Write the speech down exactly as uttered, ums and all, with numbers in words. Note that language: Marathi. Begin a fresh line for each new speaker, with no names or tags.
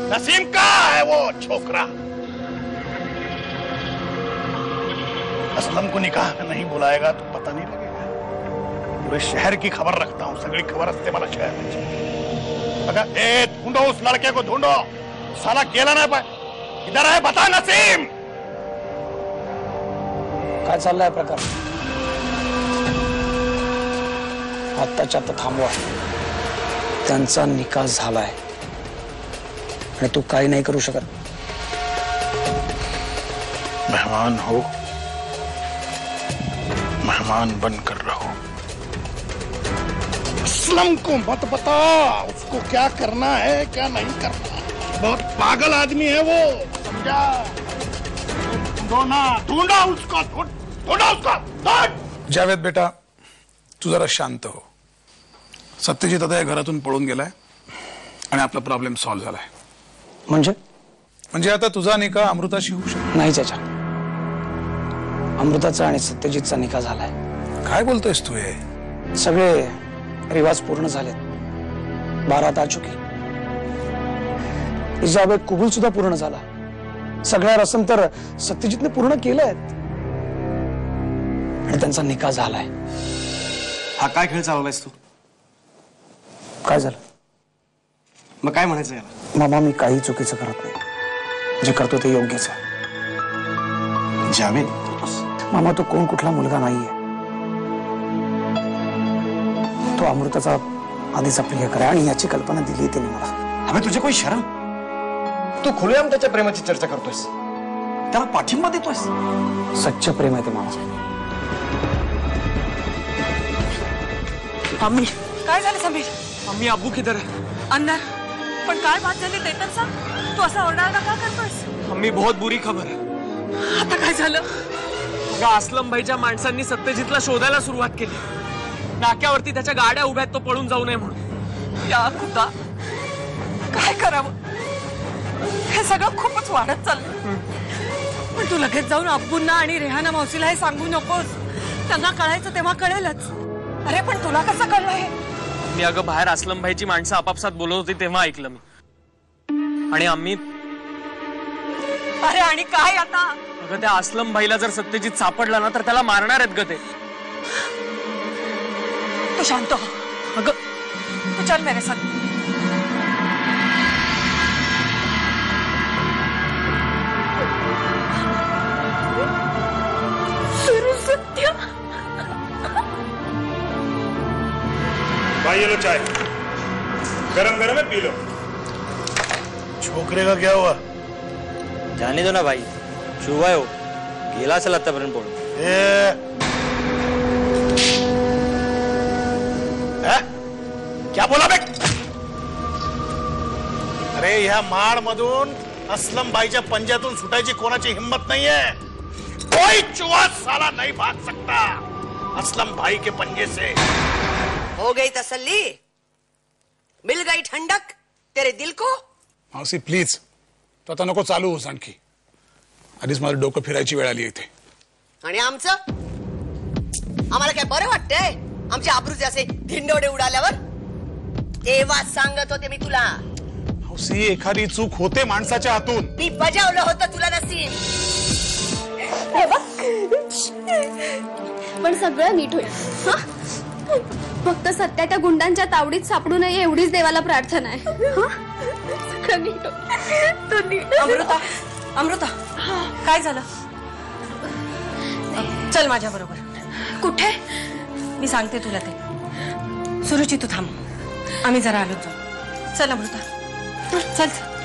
नसीम का है वो छोकरा। असलम को निकाह में नहीं बुलाएगा तो पता नहीं लगेगा। पूरे शहर की खबर रखता हूँ, सगड़ी खबर असते मला शहर में। अगर ए ढूंढो उस लड़के को, ढूंढो, साला गेला नाही पाहिजे। इधर है, बता नसीम।
काय चाललाय प्रकार? आत्ताच्या आत्ता थांबवा। त्यांचा निकाह झालाय आणि तू काही नाही करू शकत।
मेहमान हो, मेहमान बनकर रहो। असलम को मत बता उसको क्या करना है क्या नहीं करना। बहुत पागल आदमी है वो, समझा? ढूंढो ना, ढूंढो उसको, ढूंढो उसको।
जावेद बेटा, तू जरा शांत हो। सत्यजित आता या घरातून पळून गेलाय आणि आपला प्रॉब्लेम सॉल्व्ह झालाय।
म्हणजे
म्हणजे आता तुझा निकाह अमृताशी होऊ शकतो?
नाही चाचा, अमृताचा आणि सत्यजितचा निकाह झालाय।
काय बोलतोयस तू? हे
सगळे रिवाज पूर्ण झालेत, बारात आ चुकी, इजाब कुबूल सुद्धा पूर्ण झाला, सगळ्या रसम तर सत्यजितने पूर्ण केल्यात आणि त्यांचा निकाह झालाय।
हा काय खेळ चालवलायस तू?
काय झालं?
मग काय म्हणायचं याला?
मामा, मी काही चुकीचं करत नाही, जे करतो ते योग्यच आहे।
जावेद
मामा, तो कोण कुठला मुलगा नाहीये, तो अमृताचा आधीचा प्रियकर आहे आणि याची कल्पना दिली त्यांनी मला।
अबे तुझे कोई शरम? तू खुलेआम त्याच्या प्रेमाची चर्चा करतोयस, त्याला पाठिंबा देतोयस।
सच्च प्रेम आहे ते मामा।
मम्मी काय झालं समीर?
मम्मी अब्बू किधर है?
अंदर। पण काय बात झाली ते तर सांग। तू असा ओरडायला का करतोयस?
मम्मी बहुत बुरी खबर है।
आता काय झालं?
अगं असलम भाईच्या माणसांनी सत्यजितला शोधायला सुरुवात केली। नाक्यावरती त्याच्या गाड्या उभ्या आहेत, तो पळून जाऊ नये म्हणून।
या खुदा, काय करावं? हे सगळं खूपच वाढत चाललं। पण तू लगेच जाऊन अब्बूंना आणि रेहाना मावशीला हे सांगू नकोस, त्यांना कळायचं तेव्हा कळेलच। अरे पण तुला कसं कळलं हे?
मी अगं बाहेर असलम भाईची माणसं आपापसात बोलत होती तेव्हा ऐकलं मी। आणि आम्ही
अरे आणि काय आता?
अगं त्या असलम भाईला जर सत्यजित सापडला ना तर त्याला मारणार आहेत ग ते।
तू शांत हो।
अगं
तू चल मेरे साथ। सत्य
भाई ये लो चाय, गरम गरम है, पी लो। छोकरे का क्या हुआ?
जाने दो ना भाई, शुवा हो गेला असेल आतापर्यंत पळून।
क्या बोला बे? अरे ह्या माड मधून असलम भाईच्या पंजातून सुटायची कोणाची हिम्मत नाहीये। कोई चुहा साला नहीं भाग सकता असलम भाई के पंजे से।
हो गई तसल्ली? मिल गई ठंडक तेरे दिल को?
मावशी प्लीज, तो आता नको चालू होस आणखी। आधीच माझं डोकं फिरायची वेळ आली इथे।
आणि आमचं आम्हाला काय बरं वाटतंय आमच्या आबरूचे असे धिंडोडे उडाल्यावर? तेव्हा सांगत होते मी तुला,
मावशी एखादी चूक होते माणसाच्या हातून।
मी बजावलं होतं तुला नसीब।
पण सगळं नीट होईल हा? फक्त सत्या त्या गुंडांच्या तावडीत सापडू नये एवढीच देवाला प्रार्थना आहे। सगळं नीट होईल।
अमृता, अमृता काय झालं? चल माझ्या बरोबर।
कुठे?
मी सांगते तुला ते। सुरुची तू थांब, आम्ही जरा आलो जाऊ। चल अमृता, चल चल।